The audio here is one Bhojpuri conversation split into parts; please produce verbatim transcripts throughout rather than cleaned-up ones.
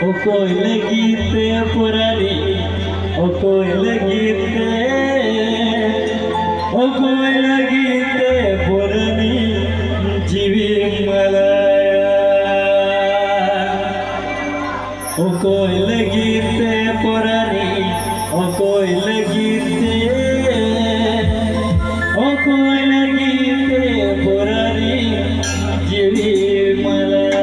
Okoy legite purani, okoy legite, okoy legite purani, jivi malaya. Okoy legite purani, okoy legite, okoy legite purani, jivi malaya.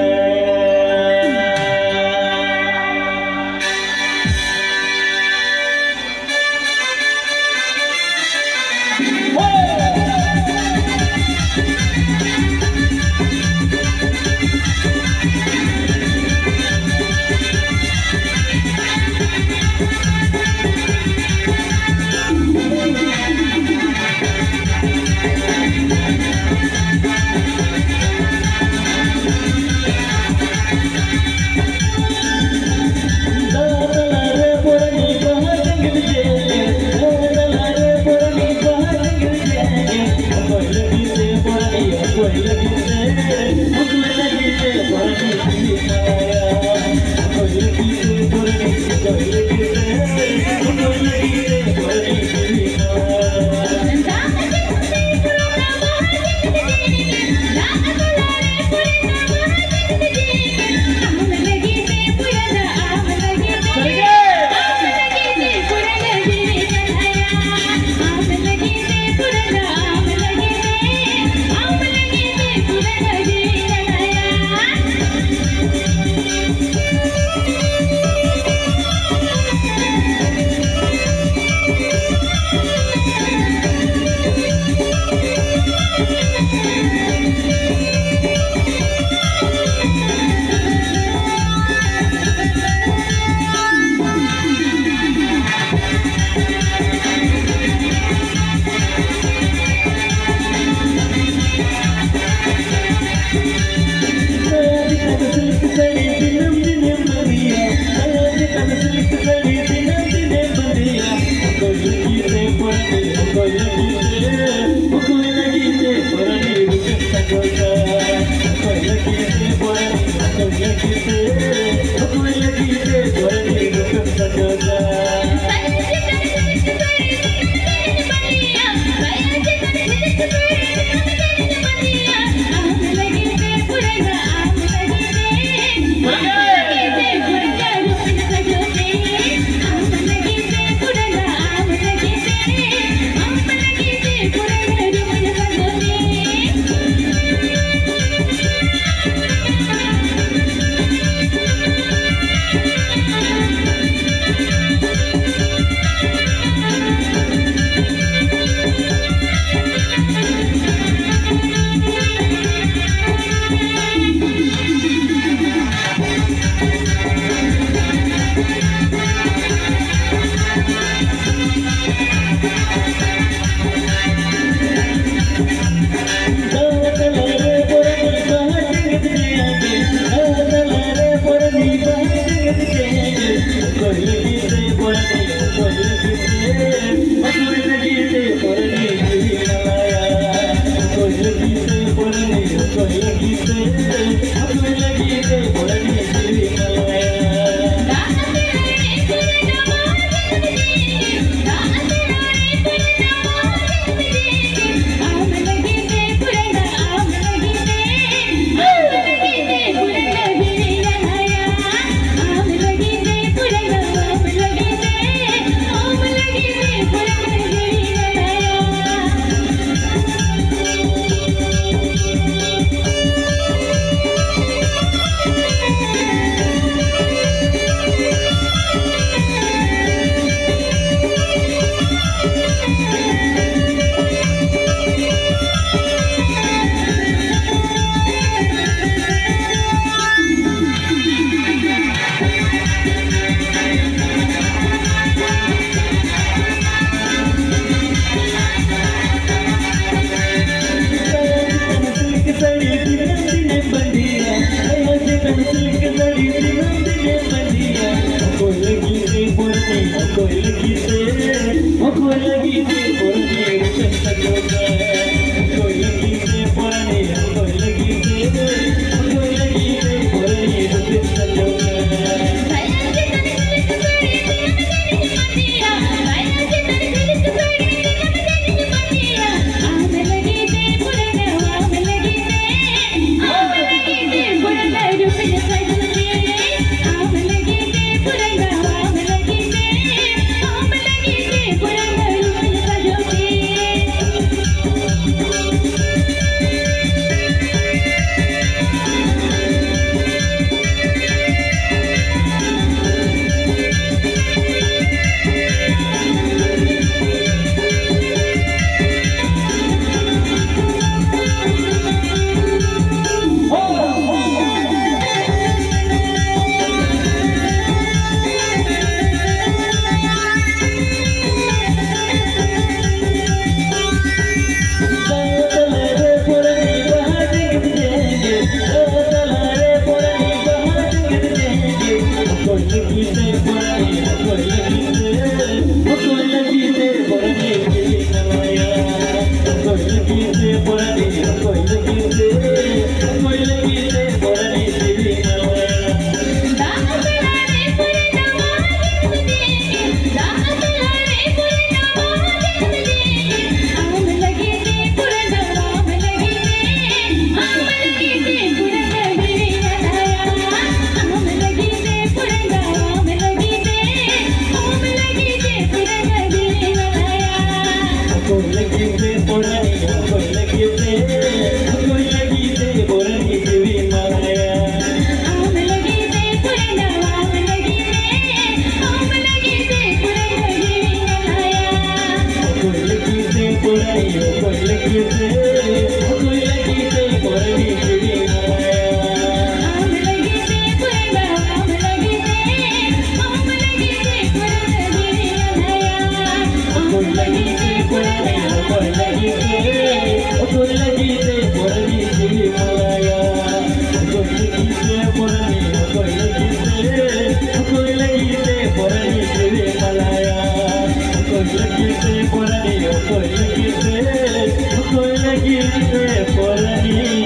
Thank you. कोई लगीते पुरानी कोई लगीते कोई लगीते पुरानी दिली नलाया कोई लगीते पुरानी कोई लगीते कोई लगीते पुरानी दिली नलाया दाम चलाने पुरे नवाज दे दाम चलाने पुरे नवाज दे आम लगी दे पुरे नवाम लगी दे आम लगी दे पुरे दिली नलाया आम लगी दे पुरे नवाम लगी दे आम लगी दे पुरे दिली नलाया कोई लगीते पुरानी कोई लगीते कोई लगीते पुरानी दिली नलाया आम लगी दे पुरे नवाम लगी दे आम लगी दे पुरे दिली नलाया कोई लगीते पुरानी कोई लगीते कोई लगीते पुरानी दिली नलाया आम लगी दे पुरे नवाम लगी दे आम लगी दे पुरे दिली नलाया कोई लगीते पुरानी कोई लगीते कोई लगीते पुरानी दिली नलाया कोई लगीते पुरानी कोई लगीते कोई लगीते पुरानी दिली नलाया कोई लगीते पुरानी कोई लगीते कोई लगीते पुरानी